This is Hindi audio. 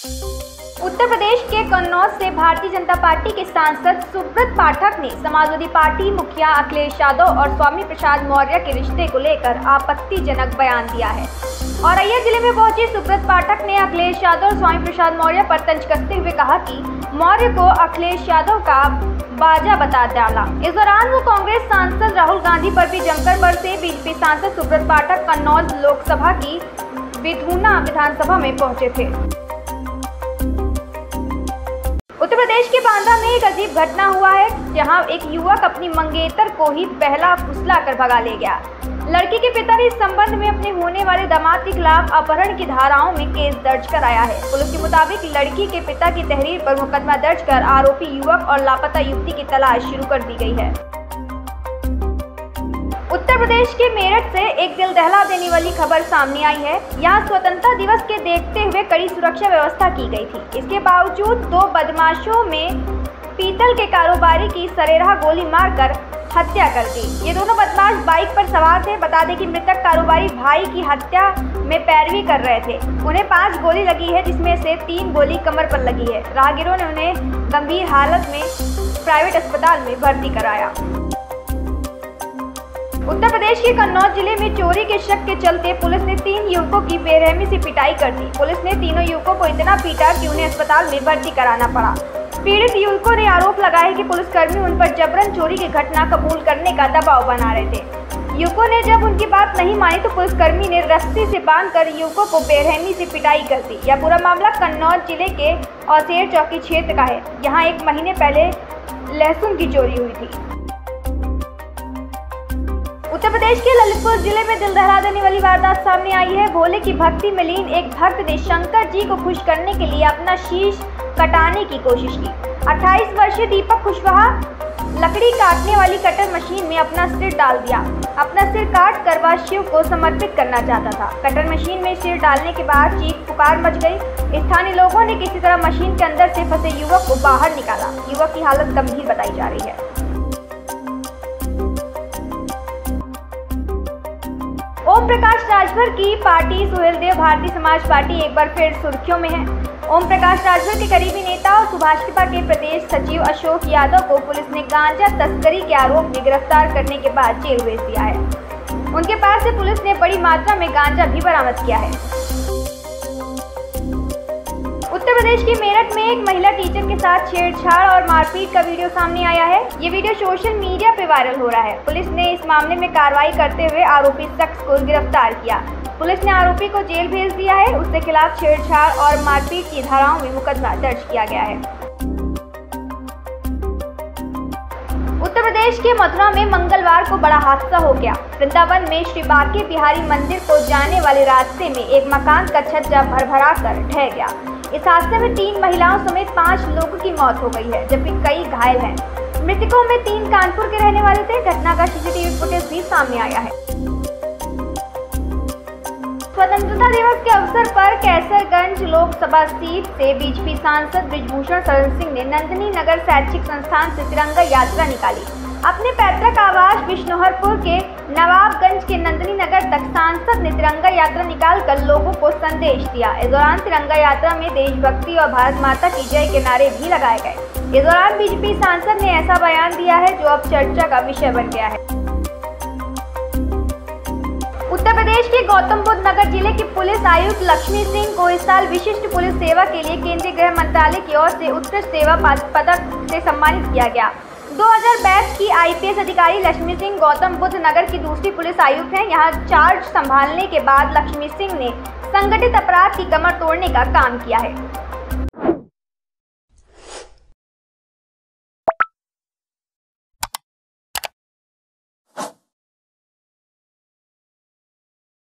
उत्तर प्रदेश के कन्नौज से भारतीय जनता पार्टी के सांसद सुब्रत पाठक ने समाजवादी पार्टी मुखिया अखिलेश यादव और स्वामी प्रसाद मौर्य के रिश्ते को लेकर आपत्तिजनक बयान दिया है। औरैया जिले में पहुंचे सुब्रत पाठक ने अखिलेश यादव और स्वामी प्रसाद मौर्य पर तंज कसते हुए कहा कि मौर्य को अखिलेश यादव का बाजा बता डाला। इस दौरान वो कांग्रेस सांसद राहुल गांधी पर भी जमकर बरसे। बीजेपी सांसद सुब्रत पाठक कन्नौज लोकसभा की विधूना विधानसभा में पहुंचे थे। उत्तर प्रदेश के बांदा में एक अजीब घटना हुआ है, जहां एक युवक अपनी मंगेतर को ही पहला फुसला कर भगा ले गया। लड़की के पिता ने इस संबंध में अपने होने वाले दामाद के खिलाफ अपहरण की धाराओं में केस दर्ज कराया है। पुलिस के मुताबिक लड़की के पिता की तहरीर पर मुकदमा दर्ज कर आरोपी युवक और लापता युवती की तलाश शुरू कर दी गई है। उत्तर प्रदेश के मेरठ से एक दिल दहला देने वाली खबर सामने आई है। यहाँ स्वतंत्रता दिवस के देखते हुए कड़ी सुरक्षा व्यवस्था की गई थी। इसके बावजूद दो बदमाशों में पीतल के कारोबारी की सरेराह गोली मारकर हत्या कर दी। ये दोनों बदमाश बाइक पर सवार थे। बता दें कि मृतक कारोबारी भाई की हत्या में पैरवी कर रहे थे। उन्हें 5 गोली लगी है, जिसमें से 3 गोली कमर पर लगी है। राहगीरों ने उन्हें गंभीर हालत में प्राइवेट अस्पताल में भर्ती कराया। उत्तर प्रदेश के कन्नौज जिले में चोरी के शक के चलते पुलिस ने 3 युवकों की बेरहमी से पिटाई कर दी। पुलिस ने तीनों युवकों को इतना पीटा कि उन्हें अस्पताल में भर्ती कराना पड़ा। पीड़ित युवकों ने आरोप लगाया कि पुलिसकर्मी उन पर जबरन चोरी की घटना कबूल करने का दबाव बना रहे थे। युवकों ने जब उनकी बात नहीं मानी तो पुलिसकर्मी ने रस्सी से बांधकर युवकों को बेरहमी से पिटाई कर दी। यह पूरा मामला कन्नौज जिले के औसेर चौकी क्षेत्र का है। यहाँ 1 महीने पहले लहसुन की चोरी हुई थी। उत्तर प्रदेश के ललितपुर जिले में दिल दहला देने वाली वारदात सामने आई है। भोले की भक्ति में लीन एक भक्त ने शंकर जी को खुश करने के लिए अपना शीश कटाने की कोशिश की। 28 वर्षीय दीपक कुशवाहा लकड़ी काटने वाली कटर मशीन में अपना सिर डाल दिया। अपना सिर काट कर वह शिव को समर्पित करना चाहता था। कटर मशीन में सिर डालने के बाद चीख पुकार मच गई। स्थानीय लोगों ने किसी तरह मशीन के अंदर से फंसे युवक को बाहर निकाला। युवक की हालत गंभीर बताई जा रही है। ओम प्रकाश राजभर की पार्टी सुहेलदेव भारतीय समाज पार्टी एक बार फिर सुर्खियों में है। ओम प्रकाश राजभर के करीबी नेता और सुभाषिपा के प्रदेश सचिव अशोक यादव को पुलिस ने गांजा तस्करी के आरोप में गिरफ्तार करने के बाद जेल भेज दिया है। उनके पास से पुलिस ने बड़ी मात्रा में गांजा भी बरामद किया है। उत्तर प्रदेश के मेरठ में एक महिला टीचर के साथ छेड़छाड़ और मारपीट का वीडियो सामने आया है। ये वीडियो सोशल मीडिया पे वायरल हो रहा है। पुलिस ने इस मामले में कार्रवाई करते हुए आरोपी शख्स को गिरफ्तार किया। पुलिस ने आरोपी को जेल भेज दिया है। उसके खिलाफ छेड़छाड़ और मारपीट की धाराओं में मुकदमा दर्ज किया गया है। उत्तर प्रदेश के मथुरा में मंगलवार को बड़ा हादसा हो गया। वृंदावन में श्री बांके बिहारी मंदिर को जाने वाले रास्ते में एक मकान का छज्जा भरभरा कर ढह गया। इस हादसे में 3 महिलाओं समेत 5 लोगों की मौत हो गई है, जबकि कई घायल हैं। मृतकों में 3 कानपुर के रहने वाले थे। घटना का सीसीटीवी फुटेज भी सामने आया है। स्वतंत्रता दिवस के अवसर पर कैसरगंज लोकसभा सीट से बीजेपी सांसद बृजभूषण शरण सिंह ने नंदिनी नगर शैक्षिक संस्थान से तिरंगा यात्रा निकाली। अपने पैतृक आवास बिश्नोहरपुर के नवाबगंज के नंदिनी नगर तक सांसद ने तिरंगा यात्रा निकालकर लोगों को संदेश दिया। इस दौरान तिरंगा यात्रा में देशभक्ति और भारत माता की जय के नारे भी लगाए गए। इस दौरान बीजेपी सांसद ने ऐसा बयान दिया है जो अब चर्चा का विषय बन गया है। उत्तर प्रदेश के गौतम बुद्ध नगर जिले के पुलिस आयुक्त लक्ष्मी सिंह को इस साल विशिष्ट पुलिस सेवा के लिए केंद्रीय गृह मंत्रालय की ओर से उत्कृष्ट सेवा पदक से सम्मानित किया गया। 2000 बैच की आईपीएस अधिकारी लक्ष्मी सिंह गौतम बुद्ध नगर की दूसरी पुलिस आयुक्त हैं। यहाँ चार्ज संभालने के बाद लक्ष्मी सिंह ने संगठित अपराध की कमर तोड़ने का काम किया है।